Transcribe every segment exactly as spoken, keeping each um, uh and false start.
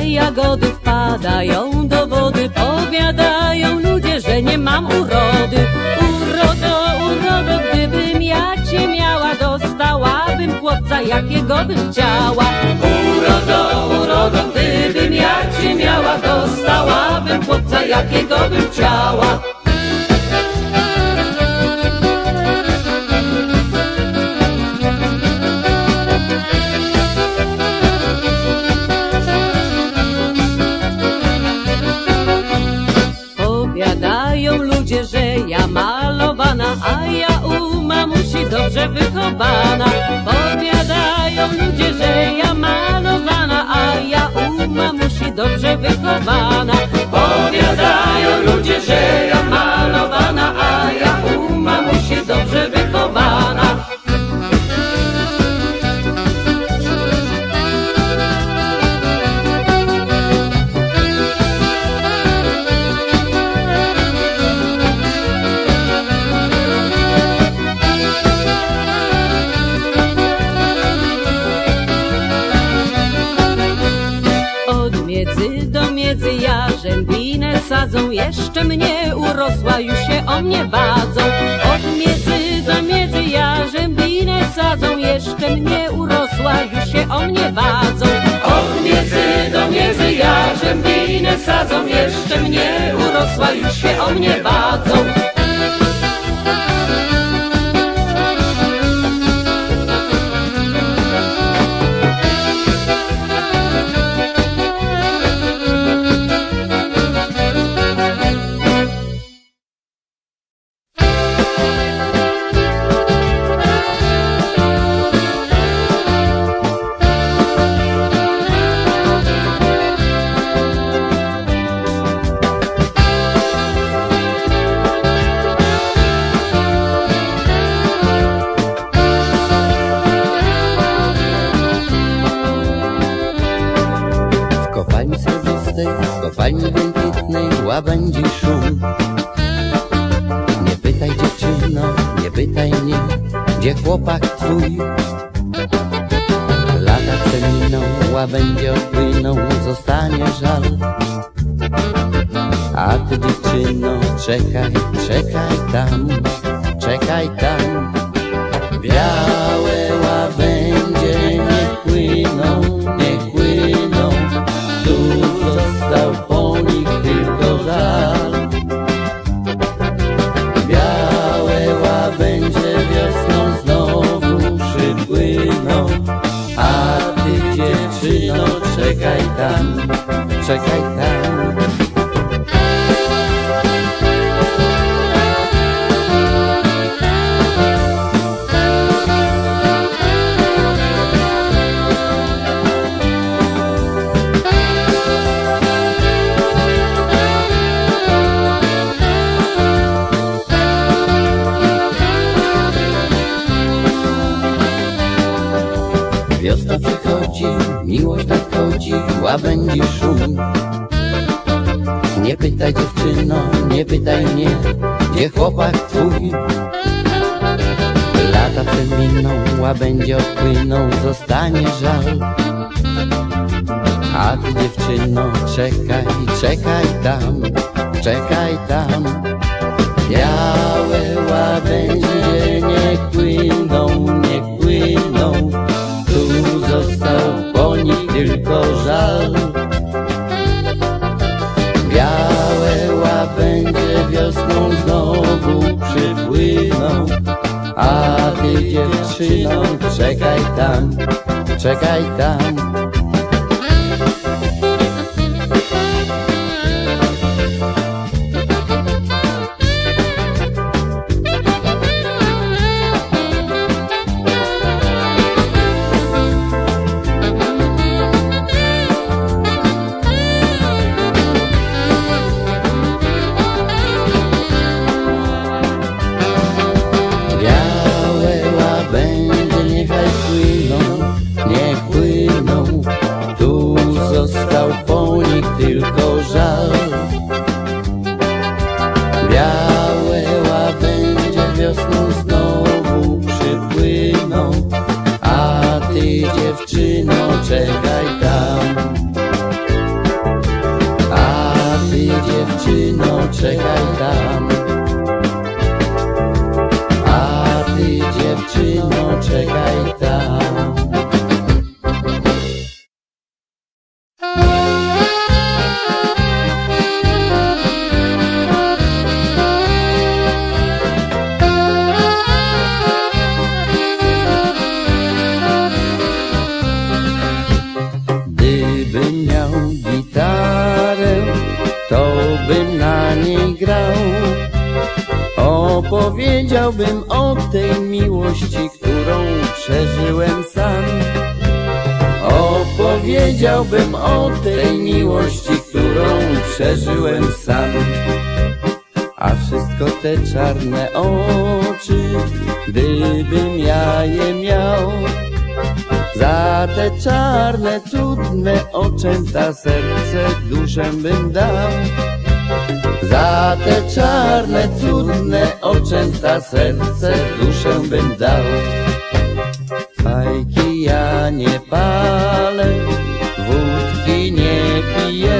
że jagody wpadają do wody. Powiadają ludzie, że nie mam urody. Urodo, urodo, gdybym ja cię miała, dostałabym chłopca, jakiego bym chciała. Urodo, urodo, gdybym ja cię miała, dostałabym chłopca, jakiego bym chciała. Powiadają ludzie, że ja malowana, a ja u mamusi dobrze wychowana. Powiadają ludzie, że ja malowana, a ja u mamusi dobrze wychowana. Powiadają ludzie, że ja malowana, a ja u mamusi dobrze wychowana. Do miedzy jarzębinę sadzą, jeszcze mnie urosła, już się o mnie wadzą. Od miedzy do miedzy jarzębinę sadzą, jeszcze mnie urosła, już się o mnie wadzą. Od miedzy do miedzy jarzębinę sadzą, jeszcze mnie urosła, już się o mnie wadzą. W kopalni błękitnej łabędzi szum. Nie pytaj dziewczyno, nie pytaj mnie, gdzie chłopak twój. Lata przeminą, łabędzie odpłyną, zostanie żal. A ty dziewczyno, czekaj, czekaj tam, czekaj tam. Białe łabędzie niech płyną, niech płyną, tu został po nich tylko żal. Białe łabędzie wiosną znowu przypłyną, a ty dziewczyno, czekaj tam, czekaj tam. Wiosna przychodzi, miłość nadchodzi, łabędzi szum. Nie pytaj dziewczyno, nie pytaj mnie, gdzie chłopak twój. Lata przeminą, łabędzie odpłyną, zostanie żal. A ty dziewczyno, czekaj, czekaj tam, czekaj tam. Białe łabędzie niech płyną, niech płyną, tu został po nich tylko żal. Białe łabędzie wiosną znowu przypłyną, a ty dziewczyno, czekaj tam, czekaj tam. Tylko żal. Białe łabędzie wiosną znowu przypłyną, a ty dziewczyno, czekaj tam. gitarę, to bym na niej grał. Opowiedziałbym o tej miłości, którą przeżyłem sam. Opowiedziałbym o tej miłości, którą przeżyłem sam. A wszystko te czarne oczy, gdybym ja je miał, za te czarne, cudne oczęta serce, duszę bym dał. Za te czarne, cudne oczęta serce, duszę bym dał. Fajki ja nie palę, wódki nie piję,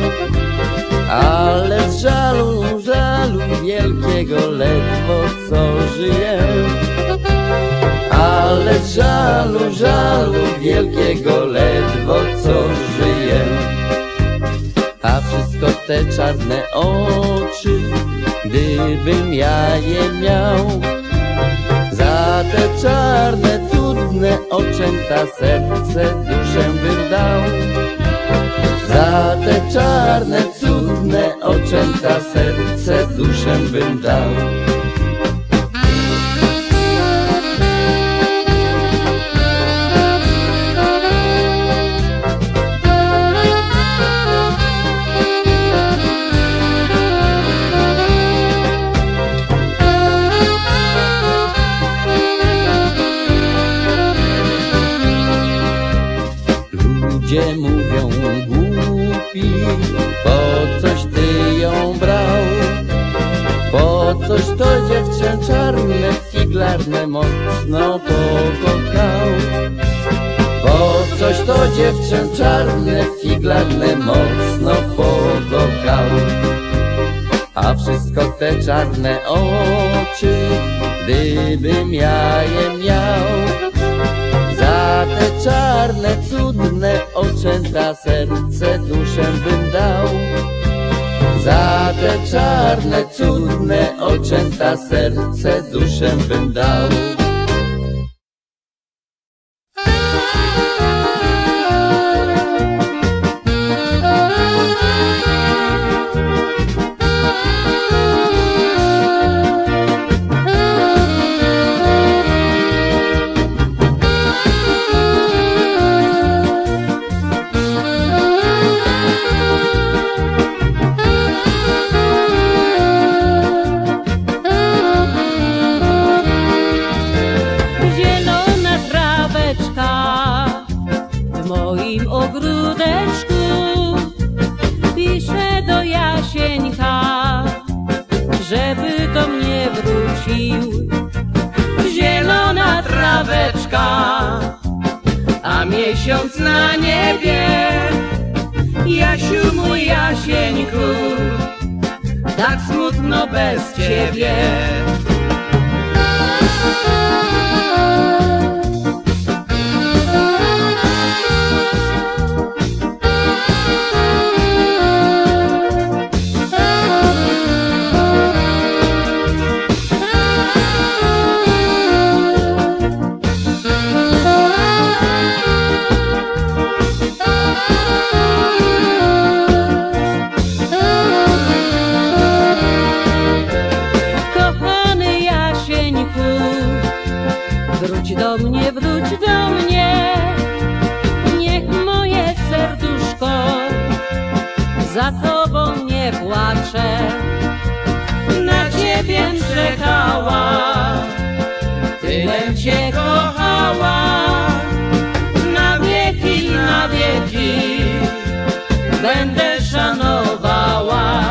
ale z żalu, żalu wielkiego ledwo co żyję. Ale z żalu, żalu wielkiego ledwo co żyję. A wszystko te czarne oczy, gdybym ja je miał, za te czarne, cudne oczęta serce, duszę bym dał. Za te czarne, cudne oczęta serce, duszę bym dał. Ludzie mówią głupi, po coś ty ją brał, po coś to dziewczę czarne, figlarne mocno pokochał. Po coś to dziewczę czarne, figlarne mocno pokochał. A wszystko te czarne oczy, gdybym ja je miał, za te czarne, cudne oczęta serce, duszę bym dał. Za te czarne, cudne oczęta serce, duszę bym dał. W moim ogródeczku piszę do Jasieńka, żeby do mnie wrócił. Zielona traweczka, a miesiąc na niebie. Jasiu mój Jasieńku, tak smutno bez ciebie. Wróć do mnie, wróć do mnie, niech moje serduszko za tobą nie płacze. Na ciebie czekała, tyle cię kochała, na wieki, na wieki będę szanowała.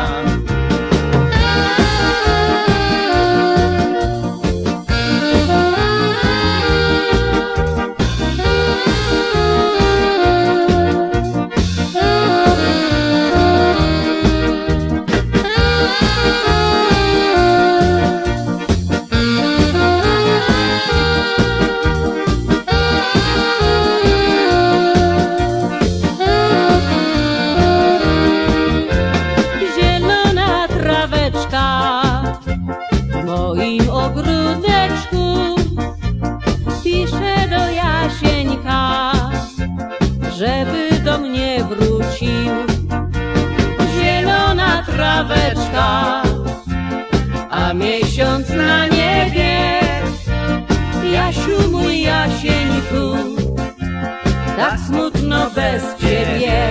tak smutno bez ciebie.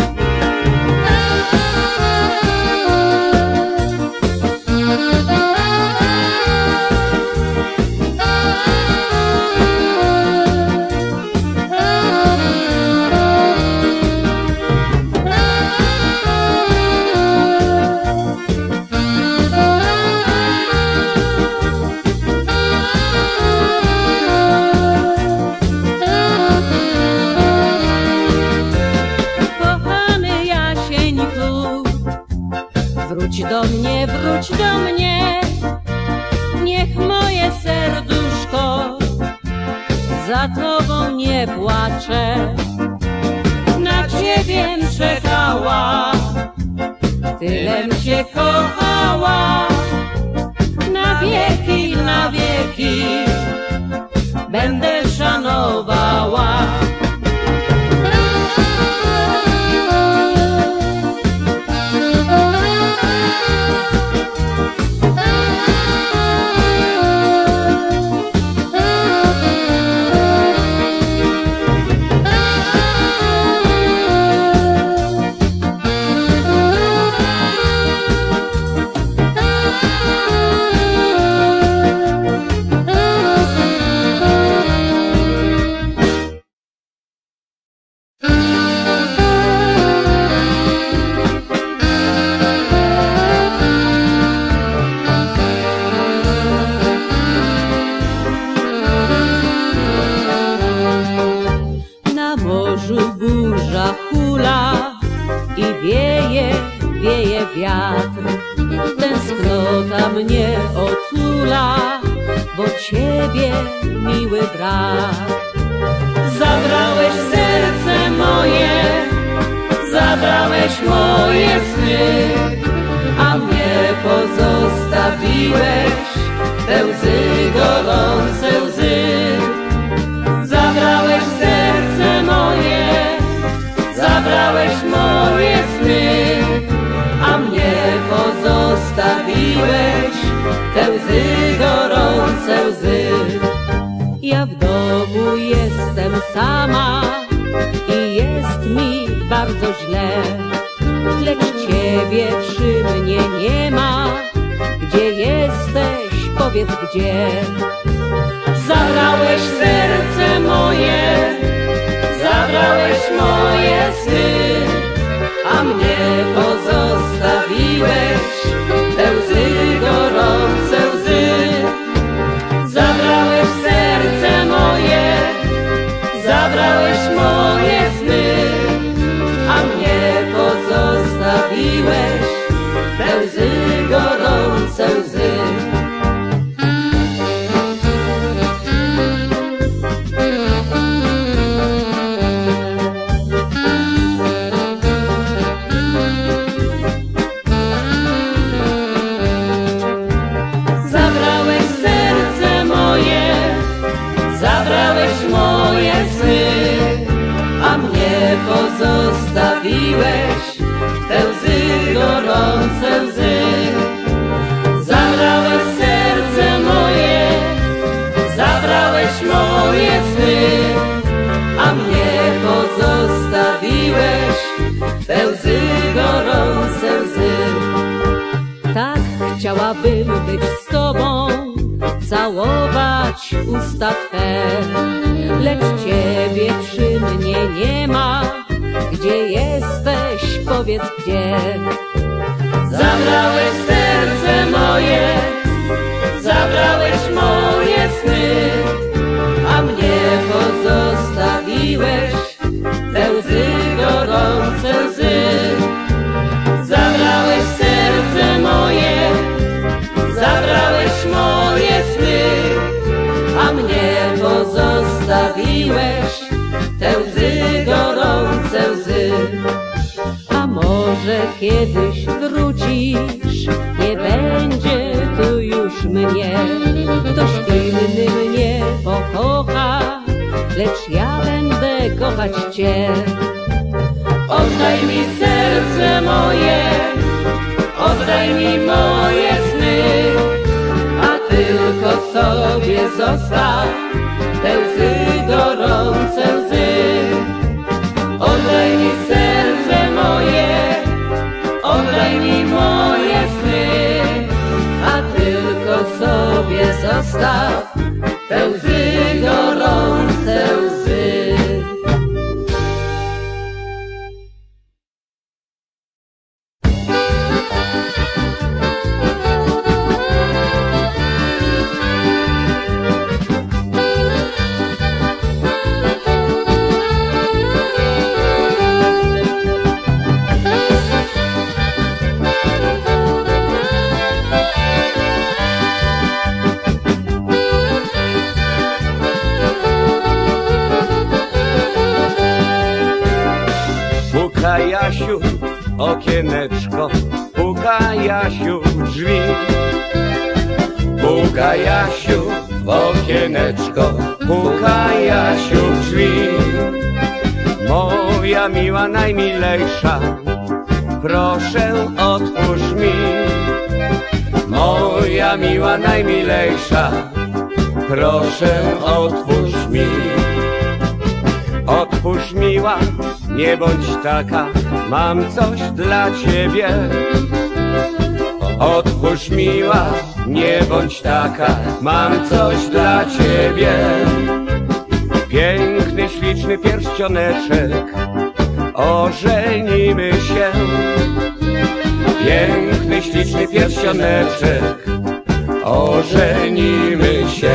Wróć do mnie, wróć do mnie, niech moje serduszko za tobą nie płacze. Na ciebie czekała, tylem cię kochała, na wieki, na wieki będę szanowała. Burza hula i wieje, wieje wiatr. Tęsknota mnie otula, bo ciebie miły brak. Zabrałeś serce moje, zabrałeś moje sny, a mnie pozostawiłeś te łzy, gorące łzy. Zabrałeś serce moje, zabrałeś moje sny, a mnie pozostawiłeś te łzy, gorące łzy. Ja w domu jestem sama i jest mi bardzo źle, lecz ciebie przy mnie nie ma. Gdzie jesteś? Powiedz gdzie. Zabrałeś serce moje, zabrałeś moje sny, a mnie pozostawiłeś te łzy, gorące łzy. Zabrałeś serce moje, zabrałeś moje sny, a mnie pozostawiłeś te łzy, gorące łzy. Pozostawiłeś te łzy, gorące łzy. Zabrałeś serce moje, zabrałeś moje sny, a mnie pozostawiłeś te łzy, gorące łzy. Tak chciałabym być z tobą, całować usta twe, lecz ciebie przy mnie nie ma. Gdzie jesteś? Powiedz gdzie. Zabrałeś serce moje, zabrałeś moje sny, a mnie pozostawiłeś te łzy, gorące łzy. Zabrałeś serce moje, zabrałeś moje sny, a mnie pozostawiłeś te łzy, gorące łzy. A może kiedyś wrócisz, nie będzie tu już mnie, ktoś inny mnie pokocha, lecz ja będę kochać cię. Oddaj mi serce moje, oddaj mi moje sny, a tylko sobie zostaw te łzy, gorące łzy. okieneczko, puka Jasiu w drzwi. Puka Jasiu w okieneczko, puka Jasiu w drzwi. Moja miła najmilejsza, proszę otwórz mi. Moja miła najmilejsza, proszę otwórz mi. Otwórz miła, nie bądź taka, mam coś dla ciebie. Otwórz miła, nie bądź taka, mam coś dla ciebie. Piękny, śliczny pierścioneczek, ożenimy się. Piękny, śliczny pierścioneczek, ożenimy się.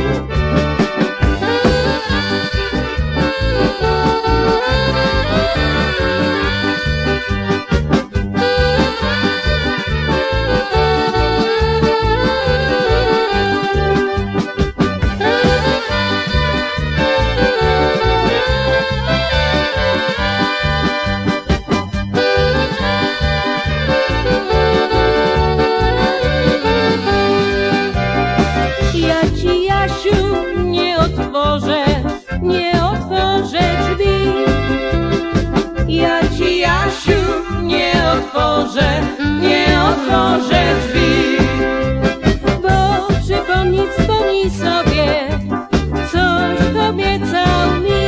Nie otworzę drzwi, bo przypomnij, wspomnij sobie, coś obiecał mi.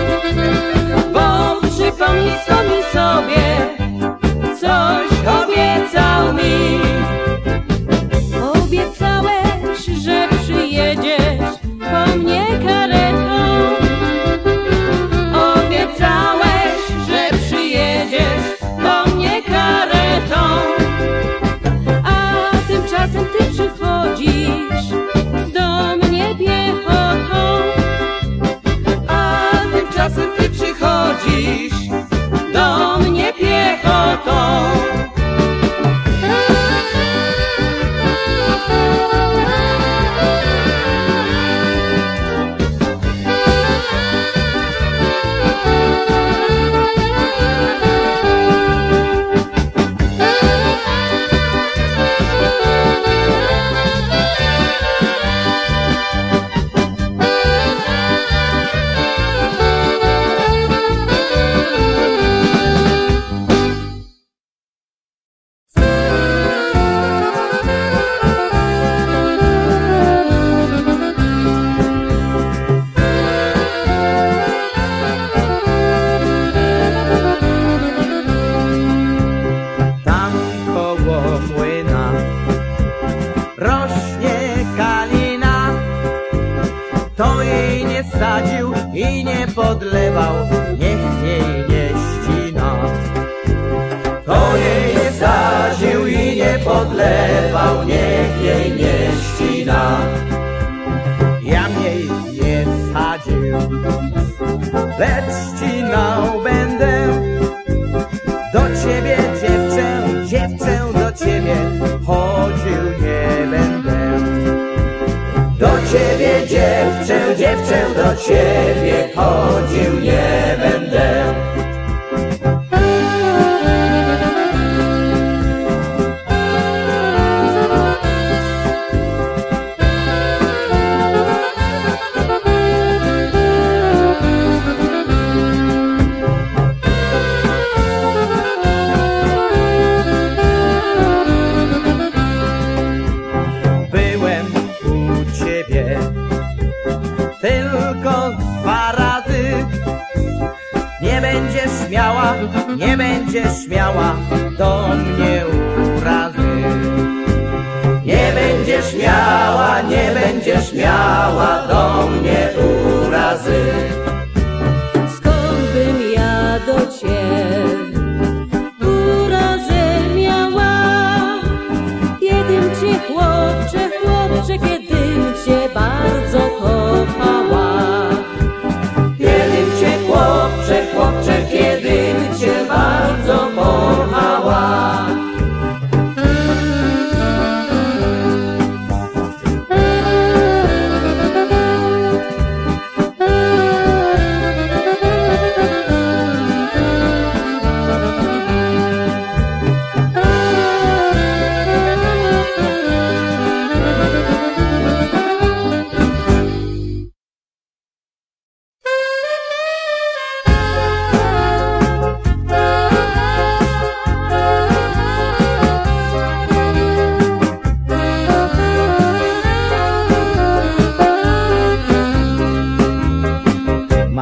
Bo przypomnij, wspomnij sobie, coś obiecał mi. Obiecałeś, że przyjedziesz po mnie karetą. Obiecałeś, że przyjedziesz po mnie karetą. A tymczasem ty przychodzisz do mnie piechotą. A tymczasem ty przychodzisz do mnie piechotą. I nie podlewał, niech jej nie ścina. To jej nie sadził i nie podlewał, niech jej nie ścina. Ja jej nie sadził, lecz ścinał będę. Do ciebie dziewczę, dziewczę do ciebie chodził nie będę. Do ciebie dziewczę, dziewczę do ciebie chodził nie będę. Byłem u ciebie tylko dwa razy. Nie będziesz miała, nie będziesz miała do mnie urazy. Nie będziesz miała, nie będziesz miała do mnie urazy. Skąd bym ja do ciebie urazę miała? Kiedym cię, chłopcze, chłopcze, kiedym cię bardzo kochała. Kiedym cię, chłopcze, chłopcze, kiedym cię bardzo kochała.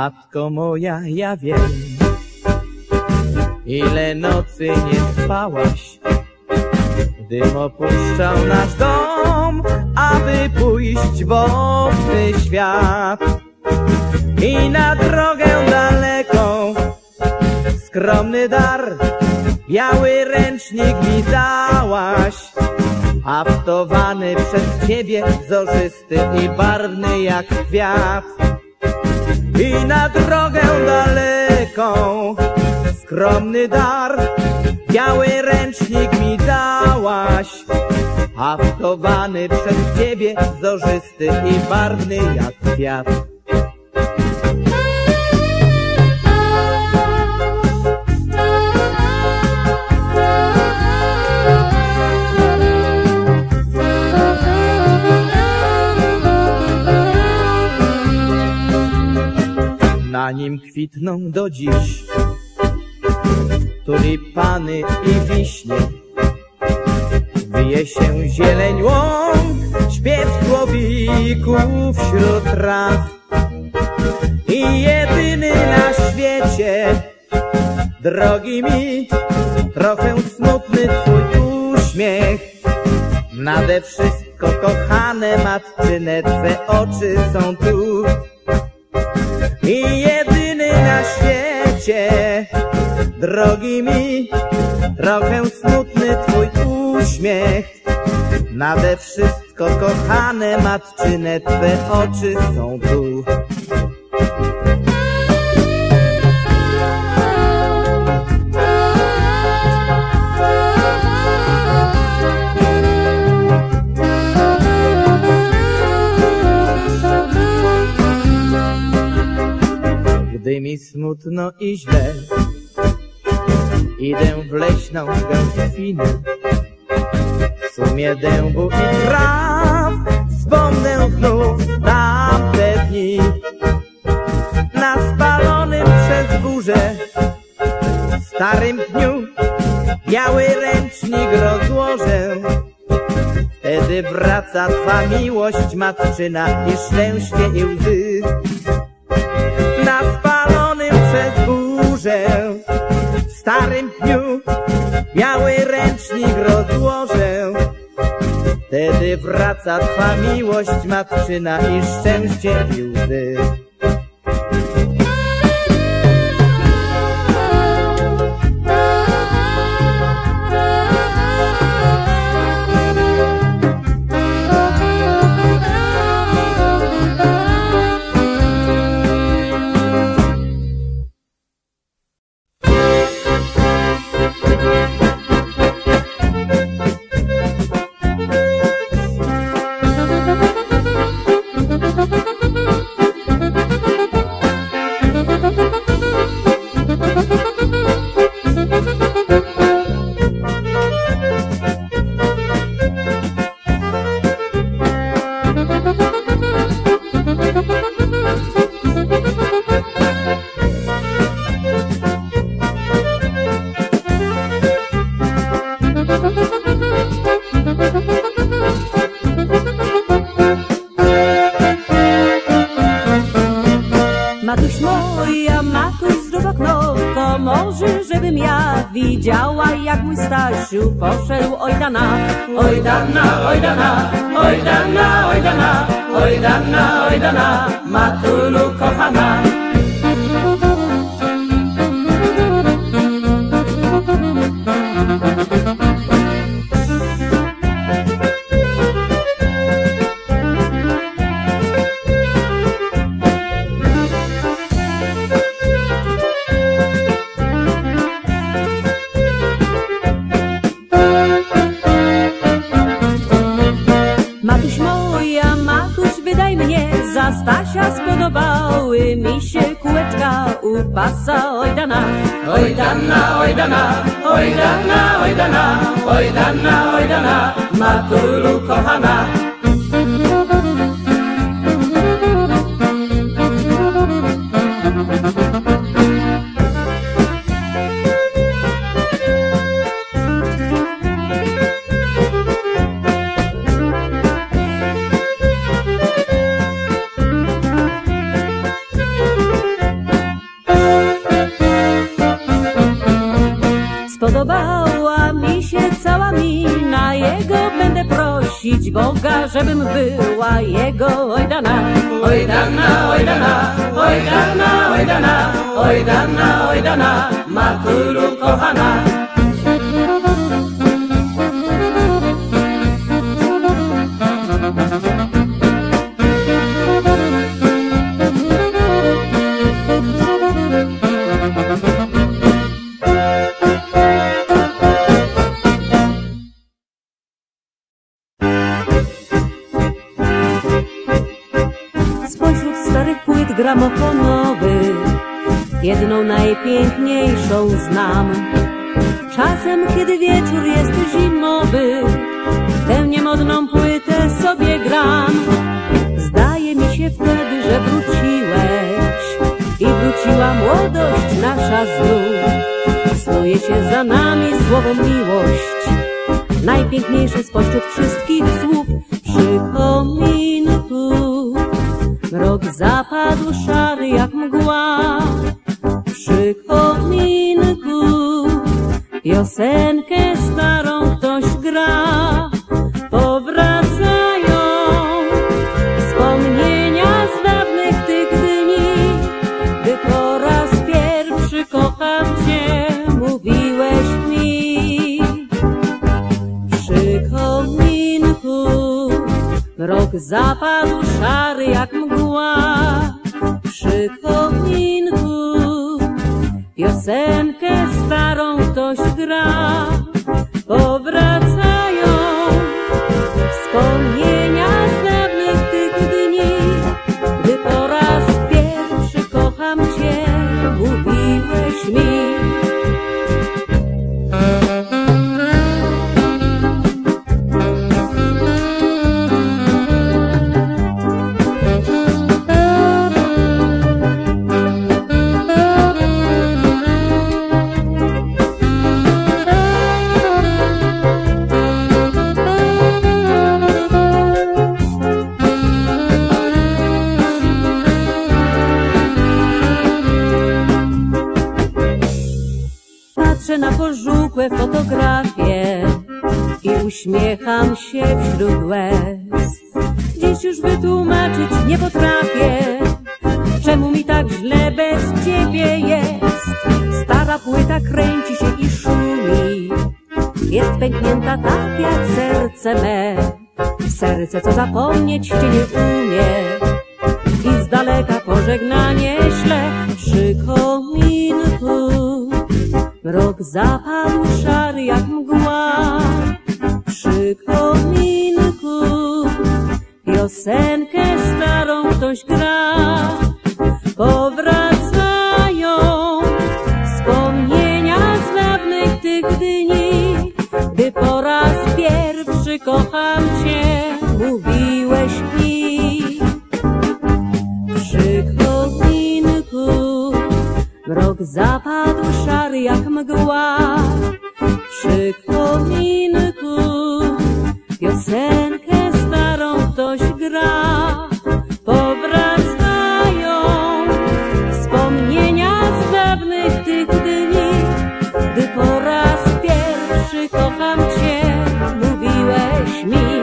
Matko moja, ja wiem, ile nocy nie spałaś, gdym opuszczał nasz dom, aby pójść w obcy świat. I na drogę daleką skromny dar, biały ręcznik mi dałaś, haftowany przez ciebie, wzorzysty i barwny jak kwiat. I na drogę daleką skromny dar, biały ręcznik mi dałaś, haftowany przez ciebie, wzorzysty i barwny jak kwiat. Na nim kwitną do dziś tulipany i wiśnie, wije się zieleń łąk, śpiew słowików wśród traw. I jedyny na świecie, drogi mi, trochę smutny twój uśmiech. Nade wszystko kochane matczyne twe oczy są tu. I jedyny na świecie, drogi mi, trochę smutny twój uśmiech. Nade wszystko kochane matczyne twe oczy są tu. Gdy mi smutno i źle, idę w leśną gęstwinę, w szumie dębu i traw wspomnę znów tamte dni. Na spalonym przez burzę starym pniu biały ręcznik rozłożę. Wtedy wraca twa miłość matczyna i szczęście i łzy. Na spalonym przez burzę starym pniu biały ręcznik rozłożę. Wtedy wraca twa miłość matczyna i szczęście i łzy. Matuś moja, matuś zrób okno, pomoże, żebym ja widziała, jak mój Stasiu poszedł. Oj dana, oj dana, oj dana, oj dana, oj dana, oj dana, oj dana, matulu kochana. Matuś moja, matuś wydaj mnie, za Stasia spodobały mi się kółeczka u pasa. Oj dana, oj dana, oj dana, oj dana, oj dana, oj dana, oj dana, matulu kochana. Spodobała mi się cała mina jego, będę prosić Boga, żebym była jego. Oj dana, oj dana, oj dana, oj dana, oj dana, oj dana, oj dana, matulu kochana. Gramofonowych jedną najpiękniejszą znam. Czasem, kiedy wieczór jest zimowy, tę niemodną płytę sobie gram. Zdaje mi się wtedy, że wróciłeś i wróciła młodość nasza znów. Snuje się za nami słowo miłość, najpiękniejsze spośród wszystkich słów. Przy kominku mrok zapadł szary jak mgła. Przy kominku piosenkę starą ktoś gra. Powracają wspomnienia z dawnych tych dni, gdy po raz pierwszy kocham cię mówiłeś mi. Przy kominku mrok zapadł szary jak mgła. Przy kominku piosenkę starą ktoś gra. Powracają wspomnienia z dawnych tych dni, gdy po raz pierwszy kocham cię mówiłeś mi. Patrzę na pożółkłe fotografie i uśmiecham się wśród łez. Dziś już wytłumaczyć nie potrafię, czemu mi tak źle bez ciebie jest. Stara płyta kręci się i szumi, jest pęknięta tak jak serce me. Serce, co zapomnieć cię nie umie i z daleka pożegnanie śle. Przy kominku mrok zapadł szary jak mgła. Przy kominku piosenkę starą ktoś gra. Powracają wspomnienia z dawnych tych dni, gdy po raz pierwszy kocham cię mówiłeś mi. Przy kominku mrok zapadł szary jak mgła. Przy kominku piosenkę starą ktoś gra. Powracają wspomnienia z dawnych tych dni, gdy po raz pierwszy kocham cię mówiłeś mi.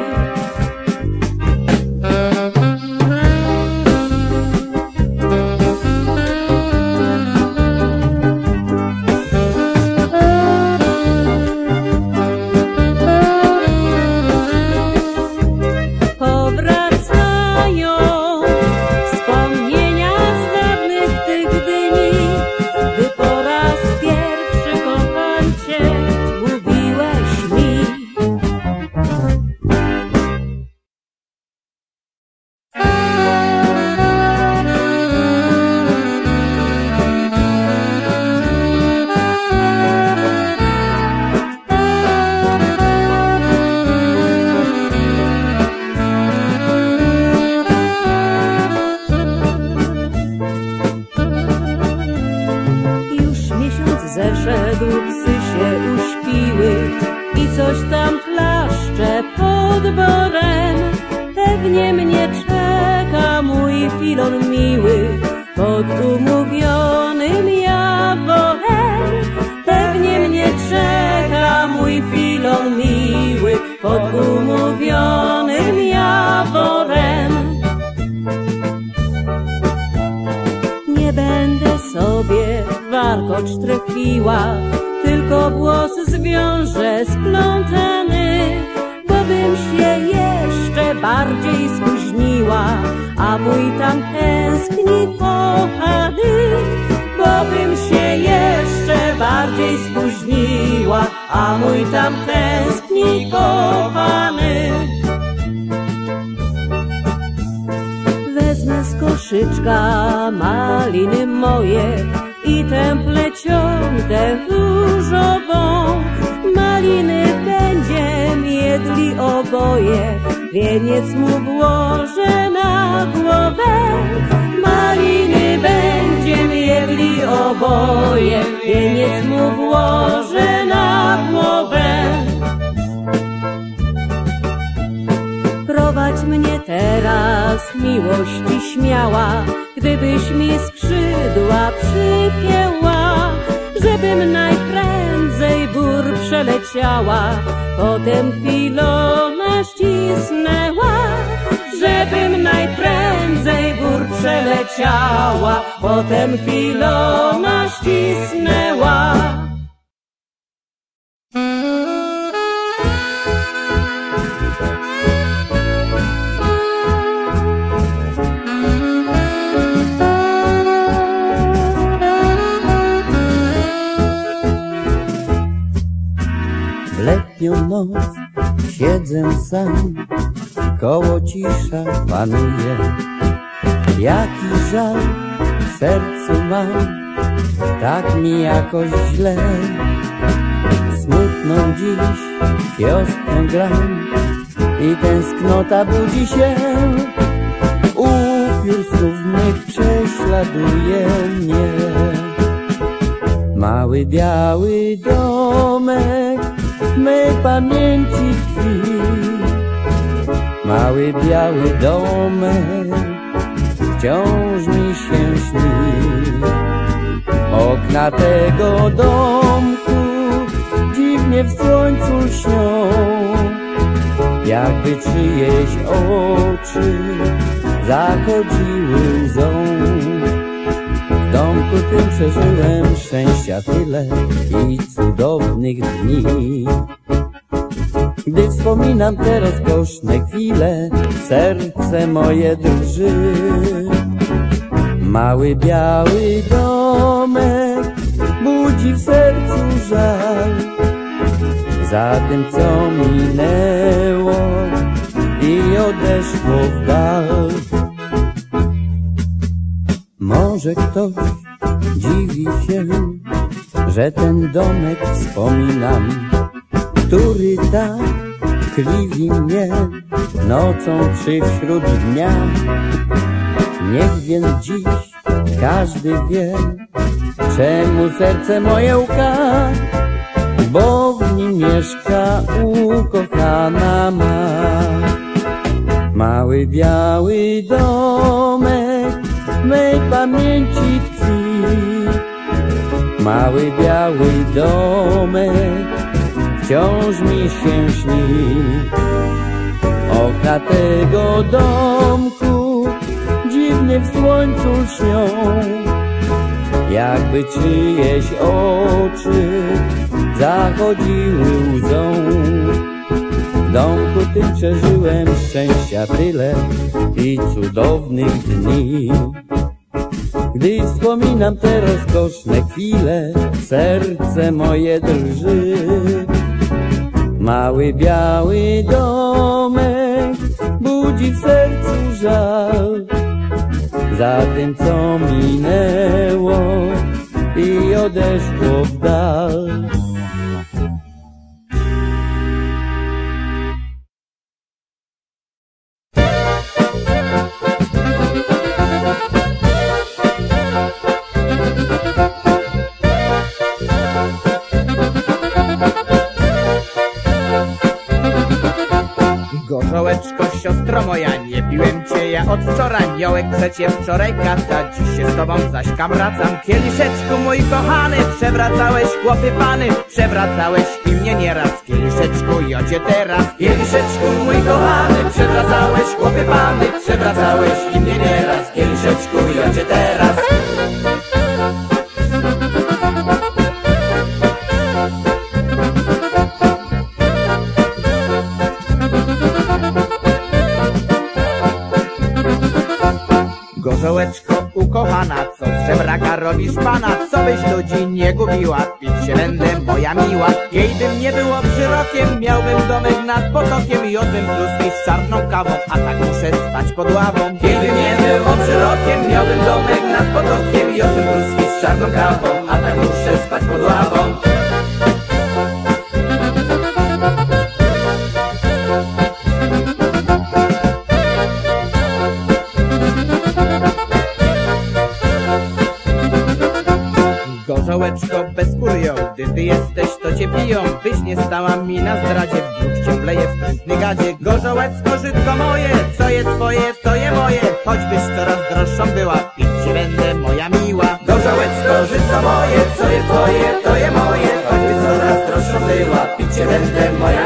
Zeszedł, psy się uśpiły i coś tam klaszcze pod borem. Pewnie mnie czeka mój filon miły pod umówionym jaworem. Pewnie mnie czeka pod umówionym jaworem. Nie będę sobie warkocz trefiła, tylko włos zwiążę splątany, bo bym się jeszcze bardziej spóźniła, a mój tam tęskni kochany. Bo bym się jeszcze bardziej spóźniła, a mój tam tęskni kochany. Wezmę z koszyczka maliny moje i tę plecionkę różową. Maliny będziem jedli oboje, wieniec mu włożę na głowę. Maliny będziem jedli oboje, wieniec mu włożę na głowę. Prowadź mnie teraz, miłości śmiała, gdybyś mi skrzydła przypięła, żebym najprędzej bór przeleciała, potem Filona ścisnęła. Żebym najprędzej bór przeleciała, potem Filona ścisnęła. W letnią noc siedzę sam, koło cisza panuje. Jaki żal w sercu mam, tak mi jakoś źle. Smutną dziś wiosnę gram i tęsknota budzi się. Upiór snów mych prześladuje mnie. Mały biały domek mej pamięci tkwi. Mały biały domek wciąż mi się śni. Okna tego domku dziwnie w słońcu śnią, jakby czyjeś oczy zachodziły łzą. W domku tym przeżyłem szczęścia tyle i cudownych dni. Gdy wspominam te rozkoszne chwile, serce moje drży. Mały biały domek budzi w sercu żal za tym, co minęło i odeszło w dal. Może ktoś dziwi się, że ten domek wspominam, który tak kliwi mnie nocą czy wśród dnia. Niech więc dziś każdy wie, czemu serce moje łka, bo w nim mieszka ukochana ma. Mały biały domek mej pamięci tkwi. Mały biały domek wciąż mi się śni. Okna tego domku dziwnie w słońcu śnią, jakby czyjeś oczy zachodziły łzą. W domku tym przeżyłem szczęścia tyle i cudownych dni. Gdy wspominam te rozkoszne chwile, serce moje drży. Mały biały domek budzi w sercu żal za tym, co minęło i odeszło w dal. Gorzołeczko, siostro moja, nie piłem cię ja od wczoraj. Miołek przecie wczoraj kaca, dziś się z tobą zaś kamracam. Kieliszeczku mój kochany, przewracałeś chłopy pany, przewracałeś i mnie nieraz. Kieliszeczku, jocie teraz. Kieliszeczku mój kochany, przewracałeś chłopy pany, przewracałeś i mnie nieraz. Kieliszeczku, jocie teraz. Gorzołeczko ukochana, co z żebraka robisz pana? Co byś ludzi nie gubiła, pić się będę moja miła. Kiejbym nie było wzrokiem, miałbym domek nad potokiem. Jodłbym pluski z czarną kawą, a tak muszę spać pod ławą. Kiejbym nie było wzrokiem, miałbym domek nad potokiem. Jodłbym pluski z czarną kawą, a tak muszę spać pod ławą. Gorzołeczko bez kurio, gdy ty jesteś, to cię biją. Byś nie stała mi na zdradzie, w brzuch cię wleje w trętny gadzie. Gorzołeczko, żytko moje, co je twoje, to je moje. Choćbyś coraz droższą była, pić ci będę moja miła. Gorzołeczko, żytko moje, co je twoje, to je moje. Choćbyś coraz droższą była, pić ci będę moja